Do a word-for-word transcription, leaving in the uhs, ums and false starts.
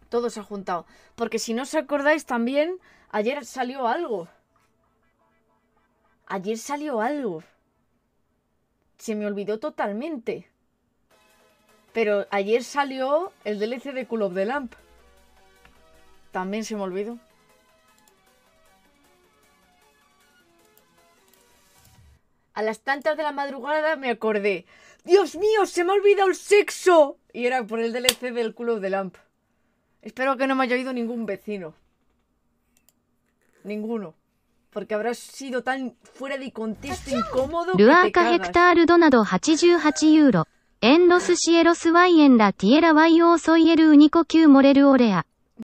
Todo se ha juntado. Porque si no os acordáis también, ayer salió algo. Ayer salió algo. Se me olvidó totalmente. Pero ayer salió el D L C de Call of the Lamp. También se me olvidó. A las tantas de la madrugada me acordé. ¡Dios mío! ¡Se me ha olvidado el sexo! Y era por el D L C del Call of the Lamp. Espero que no me haya oído ningún vecino. Ninguno. Porque habrá sido tan fuera de contexto incómodo que te cagas. ルアーカヘクタールドなどはちじゅうはちユーロ。エンロスシエロスワイエンラティエラワイオーソイエルウニコキューモレルオレア。